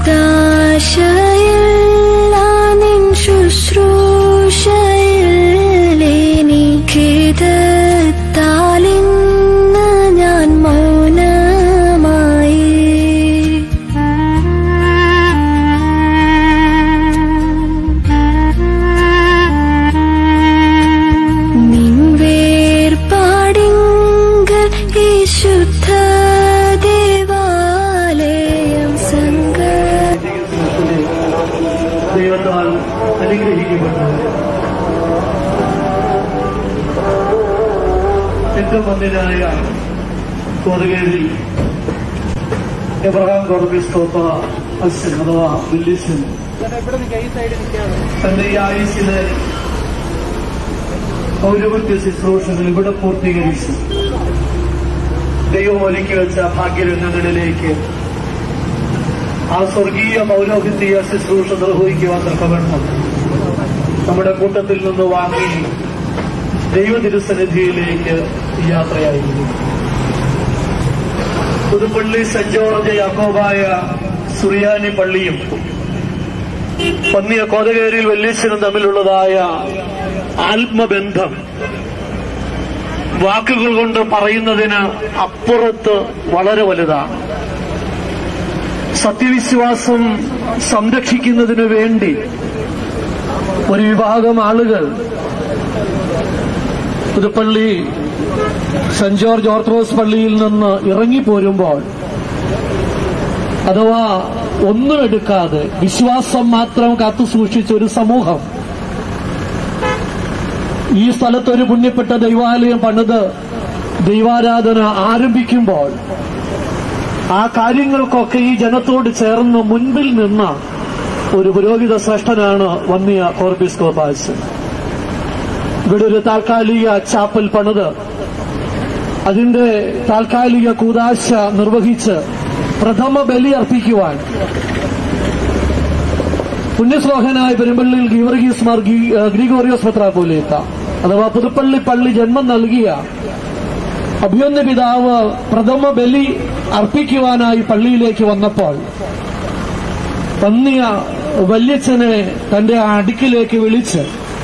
ദൈവത്താൽ അനുഗ്രഹിക്കപ്പെട്ടു. ഏറ്റവും വന്യനായ കോതകേരിൽ Abraham കോർബീസ് Copa അച്ഛൻ അഥവാ വില്ലിസൻ തന്റെ ഈ ആയുസ്സിലെ പൗരോഹിത്യ ശുശ്രൂഷകൾ ഇവിടെ പൂർത്തീകരിച്ചു ദൈവം ഒരുക്കി വെച്ച ഭാഗ്യരംഗങ്ങളിലേക്ക് ആ സ്വർഗീയ പൗരോഹിത്യ ശുശ്രൂഷ നിർവഹിക്കുവാൻ തക്കവണ്ണം നമ്മുടെ കൂട്ടത്തിൽ നിന്ന് വാങ്ങി ദൈവതിരുസന്നിധിയിലേക്ക് യാത്രയായിരുന്നു. പുതുപ്പള്ളി സെന്റ് ജോർജ് യാക്കോബായ സുറിയാനി പള്ളിയും പന്നിയ കോതകേരിയിൽ വല്യച്ഛനും തമ്മിലുള്ളതായ ആത്മബന്ധം വാക്കുകൾ കൊണ്ട് പറയുന്നതിന് അപ്പുറത്ത് വളരെ വലുതാണ്. സത്യവിശ്വാസം സംരക്ഷിക്കുന്നതിനു വേണ്ടി ഒരു വിഭാഗം ആളുകൾ പുതുപ്പള്ളി സെന്റ് ജോർജ് ഓർത്തഡോക്സ് പള്ളിയിൽ നിന്ന് ഇറങ്ങിപ്പോരുമ്പോൾ, അഥവാ ഒന്നും എടുക്കാതെ വിശ്വാസം മാത്രം കാത്തുസൂക്ഷിച്ച ഒരു സമൂഹം ഈ സ്ഥലത്തൊരു പുണ്യപ്പെട്ട ദൈവാലയം പണിത് ദൈവാരാധന ആരംഭിക്കുമ്പോൾ ആ കാര്യങ്ങൾക്കൊക്കെ ഈ ജനത്തോട് ചേർന്ന് മുൻപിൽ നിന്ന ഒരു പുരോഹിത ശ്രേഷ്ഠനാണ് വന്നിയ കോർബീസ് കോപ്പാസ്. ഇവിടെ ഒരു താൽക്കാലിക ചാപ്പൽ പണിത് അതിന്റെ താൽക്കാലിക കൂദാശ നിർവഹിച്ച് പ്രഥമ ബലി അർപ്പിക്കുവാൻ പുണ്യശ്ലോഹനായ പെരുമ്പള്ളിയിൽ ഗീവർഗീസ് മാർ ഗ്രിഗോറിയോസ് മെത്രാപ്പോലീത്ത അഥവാ പുതുപ്പള്ളി പള്ളി ജന്മം നൽകിയ അഭിമന്യ പിതാവ് പ്രഥമ ബലി അർപ്പിക്കുവാനായി പള്ളിയിലേക്ക് വന്നപ്പോൾ പന്നിയ വല്യച്ഛനെ തന്റെ അടുക്കിലേക്ക് വിളിച്ച്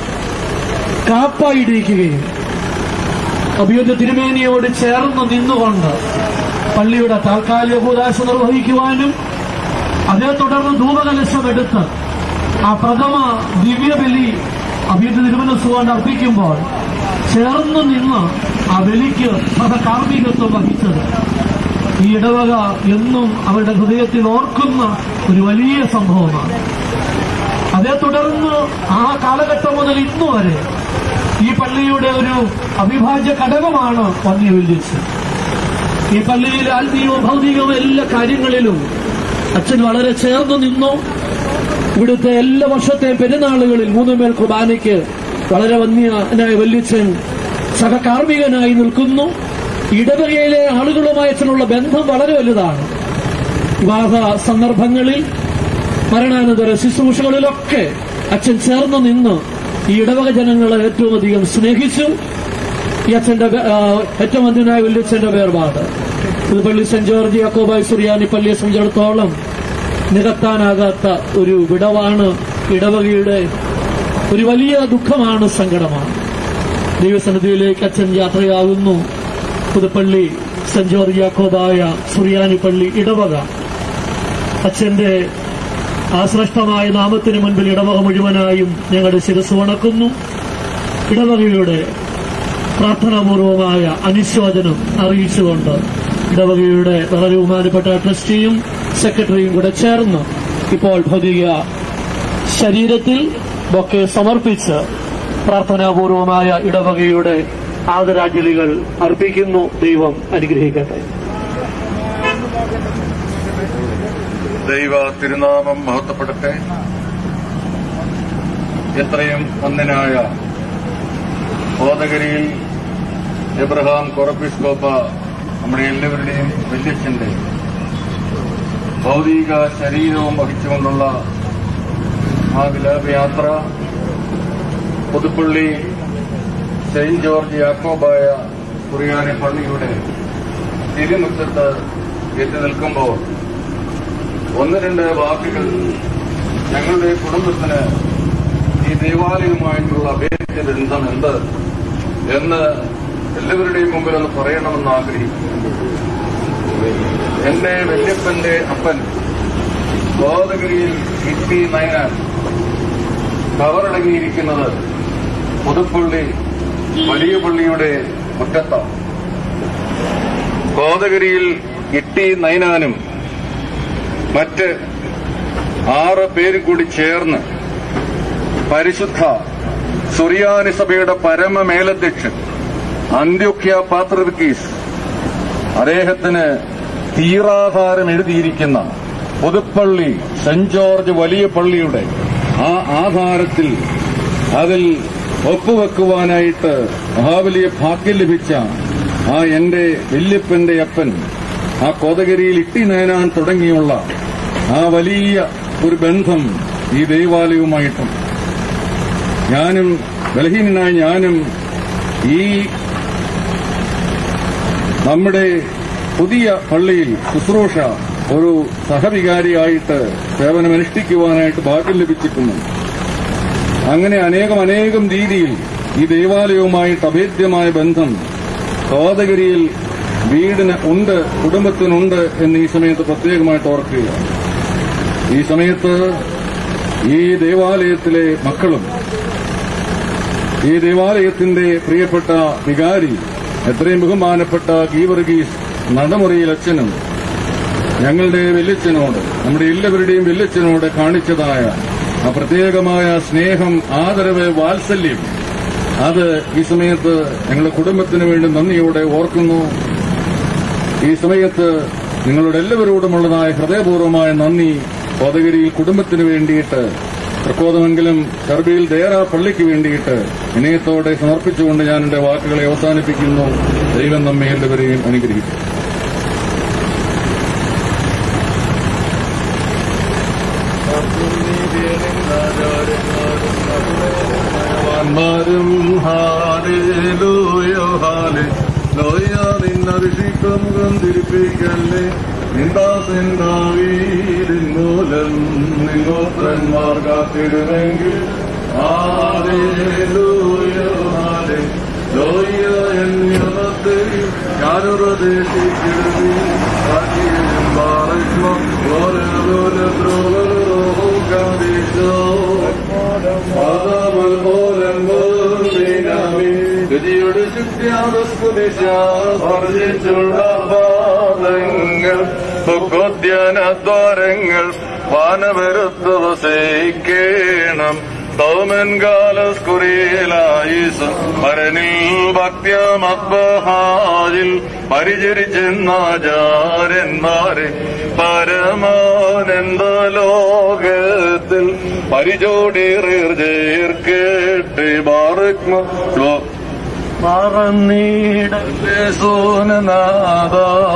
കാപ്പായിടിക്കുകയും അഭിമന്യ തിരുമേനിയോട് ചേർന്ന് നിന്നുകൊണ്ട് പള്ളിയുടെ താൽക്കാലിക കൂദാശ നിർവഹിക്കുവാനും അതേ തുടർന്ന് ധൂപകലശമെടുത്ത് ആ പ്രഥമ ദിവ്യബലി അഭിമന്യ തിരുമനസ്സുകൊണ്ട് അർപ്പിക്കുമ്പോൾ ചേർന്ന് നിന്ന് ആ ബലിക്ക് സഹകാർമ്മികത്വം വഹിച്ചത് ഈ ഇടവക എന്നും അവരുടെ ഹൃദയത്തിൽ ഓർക്കുന്ന ഒരു വലിയ സംഭവമാണ്. അതേ തുടർന്ന് ആ കാലഘട്ടം മുതൽ ഇന്നുവരെ ഈ പള്ളിയുടെ ഒരു അവിഭാജ്യ ഘടകമാണ് വന്നിയ വല്യച്ഛൻ. ഈ പള്ളിയിലെ ആത്മീയവും ഭൗതികവും എല്ലാ കാര്യങ്ങളിലും അച്ഛൻ വളരെ ചേർന്ന് നിന്നു. ഇവിടുത്തെ എല്ലാ വർഷത്തെ പെരുന്നാളുകളിൽ മൂന്നുമേൽ കുർബാനയ്ക്ക് വളരെ വന്യനായ വല്യച്ഛൻ സഹകാർമ്മികനായി നിൽക്കുന്നു. ഇടവകയിലെ ആളുകളുമായി അച്ഛനുള്ള ബന്ധം വളരെ വലുതാണ്. വിവാഹ സന്ദർഭങ്ങളിൽ മരണാനന്തര ശുശ്രൂഷകളിലൊക്കെ അച്ഛൻ ചേർന്ന് നിന്ന് ഈ ഇടവക ജനങ്ങളെ ഏറ്റവും അധികം സ്നേഹിച്ചു. ഈ അച്ഛന്റെ ഏറ്റവും അന്ത്യനായ വല്യച്ഛന്റെ വേർപാട് പുതുപ്പള്ളി സെന്റ് ജോർജ് യാക്കോബായ സുറിയാനി പള്ളിയെ സംബന്ധിച്ചിടത്തോളം നികത്താനാകാത്ത ഒരു വിടവാണ്. ഇടവകയുടെ ഒരു വലിയ ദുഃഖമാണ്, സങ്കടമാണ്. ദൈവസന്നിധിയിലേക്ക് അച്ഛൻ യാത്രയാകുന്നു. പുതുപ്പള്ളി സെന്റ് ജോർജ് യാക്കോബായ സുറിയാനി പള്ളി ഇടവക അച്ഛന്റെ ആ ശ്രേഷ്ഠമായ നാമത്തിന് മുൻപിൽ ഇടവക മുഴുവനായും ഞങ്ങളുടെ ശിരസ് വണക്കുന്നു. ഇടവകയുടെ പ്രാർത്ഥനാപൂർവമായ അനുശോചനം അറിയിച്ചുകൊണ്ട് ഇടവകയുടെ വളരെ ബഹുമാനപ്പെട്ട ട്രസ്റ്റിയും സെക്രട്ടറിയും കൂടെ ചേർന്ന് ഇപ്പോൾ ഭൗതിക ശരീരത്തിൽ ബൊക്കെ സമർപ്പിച്ച് പ്രാർത്ഥനാപൂർവമായ ഇടവകയുടെ ആദരാഞ്ജലികൾ അർപ്പിക്കുന്നു. ദൈവം അനുഗ്രഹിക്കട്ടെ. ദൈവ തിരുനാമം മഹത്വപ്പെടട്ടെ. എത്രയും വന്ദനായ കോതകരിയിൽ എബ്രഹാം കോർബീസ് കോപ്പ നമ്മുടെ എല്ലാവരുടെയും വല്യച്ഛന്റെ ഭൗതിക ശരീരവും വഹിച്ചുകൊണ്ടുള്ള ആ വിലാപയാത്ര പുതുപ്പള്ളി സെന്റ് ജോർജ് യാക്കോബായ സുറിയാനി പള്ളിയുടെ തിരുമുറ്റത്ത് എത്തി നിൽക്കുമ്പോൾ ഒന്ന് രണ്ട് വാക്കുകൾ ഞങ്ങളുടെ കുടുംബത്തിന് ഈ ദേവാലയവുമായിട്ടുള്ള അഭേദ്യ ബന്ധം എന്ത് എന്ന് എല്ലാവരുടെയും മുമ്പിൽ ഒന്ന് പറയണമെന്ന് ആഗ്രഹിക്കുന്നു. എന്റെ വല്യപ്പന്റെ അപ്പൻ ഗോദഗിരിയിൽ കിട്ടി നയനാൻ കവറടങ്ങിയിരിക്കുന്നത് പുതുപ്പള്ളി വലിയ പള്ളിയുടെ മുറ്റത്താണ്. ഗോദഗിരിയിൽ ഇട്ടി നയനാനും മറ്റ് 6 പേരും കൂടി ചേർന്ന് പരിശുദ്ധ സുറിയാനി സഭയുടെ പരമ മേലധ്യക്ഷൻ അന്ത്യോക്യ പാത്രിർക്കീസ് അദ്ദേഹത്തിന് തീറാധാരം എഴുതിയിരിക്കുന്ന പുതുപ്പള്ളി സെന്റ് ജോർജ് വലിയ പള്ളിയുടെ ആ ആധാരത്തിൽ അതിൽ ഒപ്പുവെക്കുവാനായിട്ട് മഹാബലിയ ഭാഗ്യം ലഭിച്ച ആ എന്റെ വല്യപ്പന്റെ അപ്പൻ ആ കോതഗിരിയിൽ ഇട്ടി നയനാൻ തുടങ്ങിയുള്ള ആ വലിയ ഒരു ബന്ധം ഈ ദേവാലയവുമായിട്ടും ഞാനും ബലഹീനനായ ഞാനും ഈ നമ്മുടെ പുതിയ പള്ളിയിൽ ശുശ്രൂഷ ഒരു സഹവികാരിയായിട്ട് സേവനമനുഷ്ഠിക്കുവാനായിട്ട് ഭാഗ്യം ലഭിച്ചിട്ടുണ്ട്. അങ്ങനെ അനേകം രീതിയിൽ ഈ ദേവാലയവുമായിട്ട് അഭേദ്യമായ ബന്ധം കോതഗിരിയിൽ വീടിന് ഉണ്ട്, കുടുംബത്തിനുണ്ട് എന്ന് ഈ സമയത്ത് പ്രത്യേകമായിട്ട് ഓർക്കുക. ഈ സമയത്ത് ഈ ദേവാലയത്തിലെ മക്കളും ഈ ദേവാലയത്തിന്റെ പ്രിയപ്പെട്ട വികാരി എത്രയും ബഹുമാനപ്പെട്ട ഗീവർഗീസ് നടമുറിയിൽ അച്ഛനും ഞങ്ങളുടെ വല്യച്ഛനോട്, നമ്മുടെ എല്ലാവരുടെയും വല്യച്ഛനോട് കാണിച്ചതായ ആ പ്രത്യേകമായ സ്നേഹം, ആദരവ്, വാത്സല്യം, അത് ഈ സമയത്ത് ഞങ്ങളുടെ കുടുംബത്തിന് വേണ്ടി നന്ദിയോടെ ഓർക്കുന്നു. ഈ സമയത്ത് നിങ്ങളുടെ എല്ലാവരോടുമുള്ളതായ ഹൃദയപൂർവ്വമായ നന്ദി കോതഗിരിയിൽ കുടുംബത്തിന് വേണ്ടിയിട്ട്, തൃക്കോതമംഗലം കർബിയിൽ ദേറ പള്ളിക്ക് വേണ്ടിയിട്ട് വിനയത്തോടെ സമർപ്പിച്ചുകൊണ്ട് ഞാൻ എന്റെ വാക്കുകളെ അവസാനിപ്പിക്കുന്നു. ദൈവം നമ്മെ എല്ലാവരെയും അനുഗ്രഹിക്കും. നിന്നഭിഷിക്കം തിരിപ്പിക്കല്ലേ, നിന്ദാസെന്താവീരിൻ മൂലം നിങ്ങോത്രന്മാർ കാത്തിരുന്നെങ്കിൽ രുചിയുടെ ശുദ്ധ്യാദസ്കുദിശാർജിച്ചുള്ള പാദങ്ങൾ ഭഗവദ്ധ്യാനദ്വാരങ്ങൾ വാനവരുത്തവസേക്കേണം സൗമൻകാലസ്കുറിയലായുസം പരനിൽ ഭക്ത്യമദ്ബഹാജിൽ പരിചരിച്ചെന്നാചാര്യന്മാരെ പരമാനന്ദ ലോകത്തിൽ പരിചോടീർജേർക്കേട്ട് ബാറുക്മ മറന്നീടല്ലേ സോനനാഥ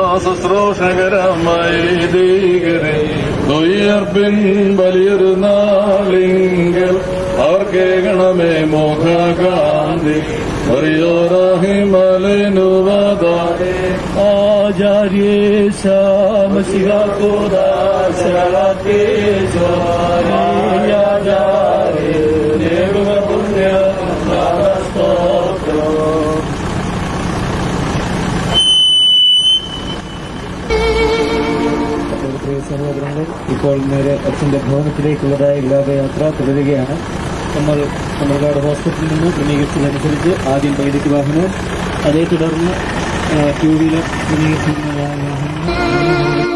ശുശ്രൂഷകരമൈദീകരെ തൊയ്യർപ്പിൻ വലിയൊരു നാളിങ്കൽ അവർക്കേകണമേ മോഹകാന്തി മലനുവദാരേ സഹോദരങ്ങൾ, ഇപ്പോൾ നേരെ അച്ഛന്റെ ഭവനത്തിലേക്കുള്ളതായ വിലാപയാത്ര തുടരുകയാണ്. നമ്മൾ തമിഴ്നാട് ഹോസ്പിറ്റലിൽ നിന്ന് ക്രമീകരിച്ചതനുസരിച്ച് ആദ്യം പൈതൃക വാഹനവും അതേ തുടർന്ന് 2 വീലർ ക്രമീകരിച്ചിരിക്കുന്ന വാഹനവും